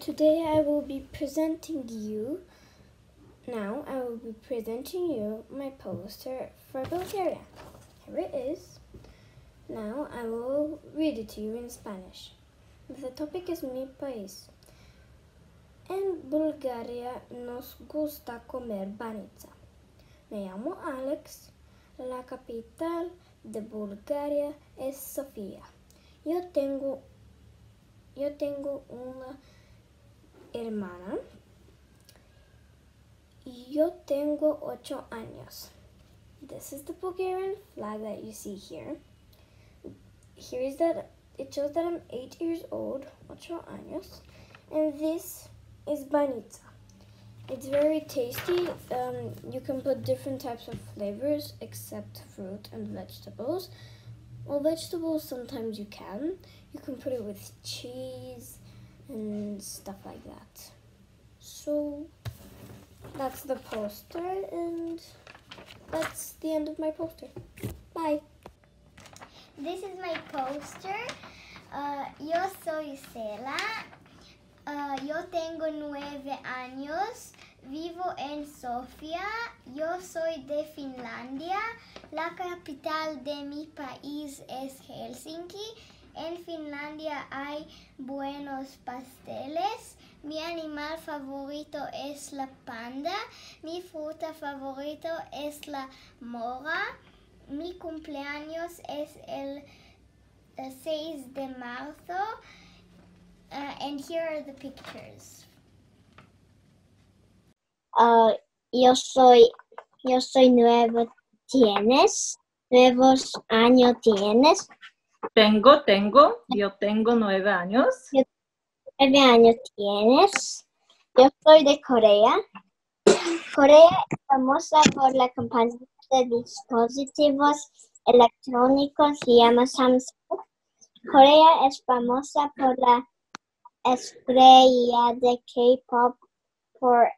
Today I will be presenting you my poster for Bulgaria. Here it is. Now I will read it to you in Spanish. The topic is mi país. En Bulgaria nos gusta comer banitsa. Me llamo Alex. La capital de Bulgaria es Sofía. Yo tengo una hermana. Yo tengo 8 años. This is the Bulgarian flag that you see here. It shows that I'm 8 years old, 8 años, and this is banitsa. It's very tasty. You can put different types of flavors except fruit and vegetables. Well, vegetables sometimes you can. You can put it with cheese and stuff like that. So that's the poster, and that's the end of my poster. Bye. This is my poster. Yo soy Cela. Yo tengo 9 años. Vivo en Sofía. Yo soy de Finlandia. La capital de mi país es Helsinki. En Finlandia hay buenos pasteles. Mi animal favorito es la panda. Mi fruta favorito es la mora. Mi cumpleaños es el 6 de marzo. And here are the pictures. Yo soy nuevo. ¿Nuevos años tienes? Yo tengo 9 años. 9 años tienes. Yo soy de Corea. Corea es famosa por la compañía de dispositivos electrónicos, se llama Samsung. Corea es famosa por la estrella de K-pop, por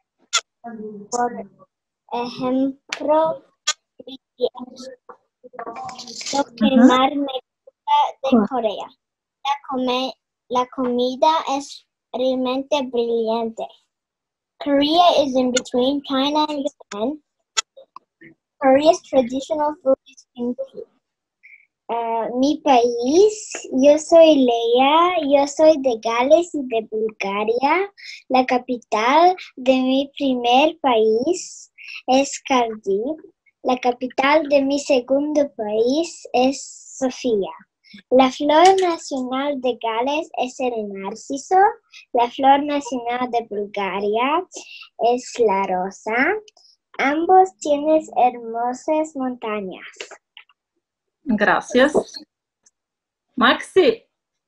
ejemplo, BTS. Lo que más me gusta de Corea, la comida es realmente brillante. Korea is in between China and Japan. Korea's traditional food is kimchi. Mi país, yo soy Leia, yo soy de Gales y de Bulgaria. La capital de mi primer país es Cardiff. La capital de mi segundo país es Sofía. La flor nacional de Gales es el narciso. La flor nacional de Bulgaria es la rosa. Ambos tienen hermosas montañas. Gracias. Maxi.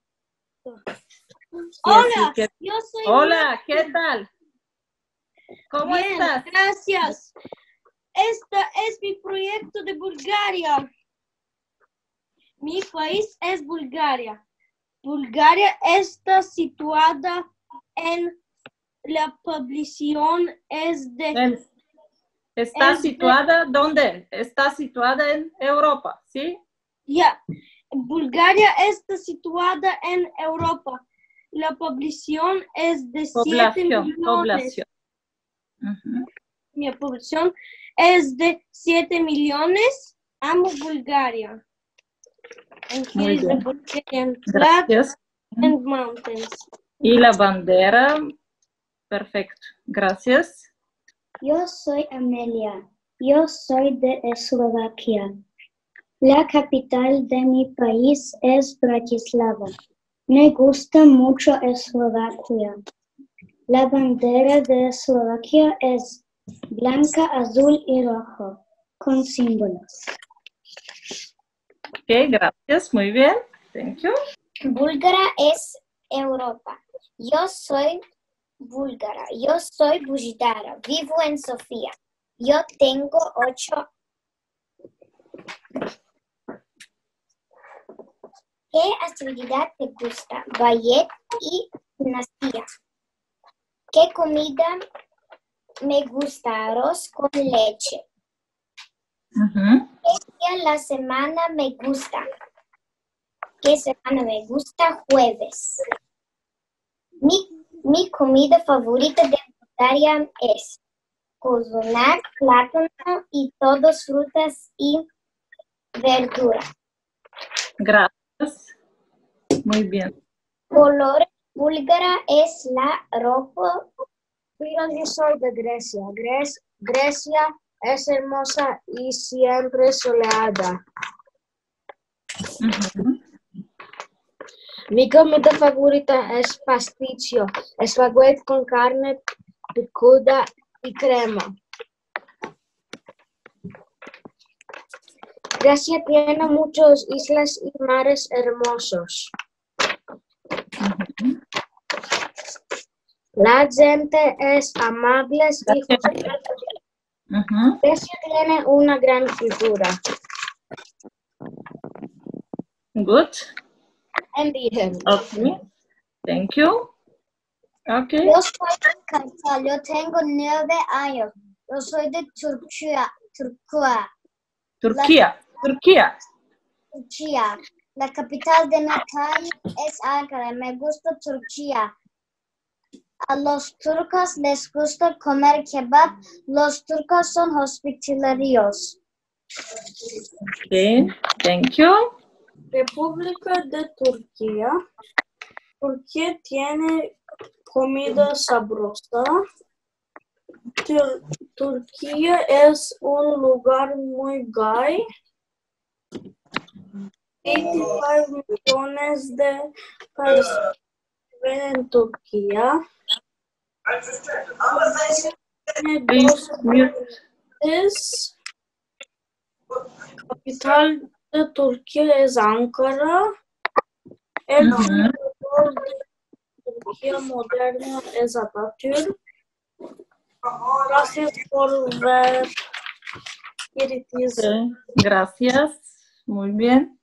Hola, yo soy Hola, ¿qué tal? ¿Cómo Bien, estás? gracias. Este es mi proyecto de Bulgaria. Mi país es Bulgaria. Bulgaria está situada en la población ¿Está situada dónde? Está situada en Europa, ¿sí? Ya, Bulgaria está situada en Europa. La población es de 7 millones. Población. Mi población es de 7 millones. Amo Bulgaria. And here Muy is the bien. Bulgarian flag Gracias. and mountains. Y la bandera. Perfecto. Gracias. Yo soy Amelia. Yo soy de Eslovaquia. La capital de mi país es Bratislava. Me gusta mucho Eslovaquia. La bandera de Eslovaquia es blanca, azul y rojo, con símbolos. Ok, gracias. Muy bien. Thank you. Bulgaria es Europa. Yo soy búlgara. Yo soy Bujidara. Vivo en Sofía. Yo tengo 8. ¿Qué actividad te gusta? Ballet y gimnasia. ¿Qué comida me gusta? Arroz con leche. ¿Qué día de la semana me gusta? ¿Qué semana me gusta? Jueves. Mi Mi comida favorita de Bulgaria es cocinar plátano y todas frutas y verduras. Gracias. Muy bien. Color búlgara es la ropa. Yo soy de Grecia. Grecia es hermosa y siempre soleada. Ujú. Mi comida favorita es pasticcio, espagueti con carne picuda y crema. Grecia tiene muchas islas y mares hermosos. La gente es amable y justa. Ujú. Grecia tiene una gran cultura. Good. Indígena. Okay. Thank you. Okay. Yo soy de Qatar, yo tengo 9 años. Yo soy de Turquía. Turquía. La capital de mi país es Ankara. Me gusta Turquía. A los turcos les gusta comer kebab. Los turcos son hospitalarios. Okay. Thank you. República de Turquía. Turquía tiene comida sabrosa. Turquía es un lugar muy gay. 85 millones de personas viven en Turquía. Tiene Please 2 mute. países. Capital de Turquía es Ankara. El fundador de Turquía moderna es Atatürk. Gracias por ver. Okay. Gracias. Muy bien.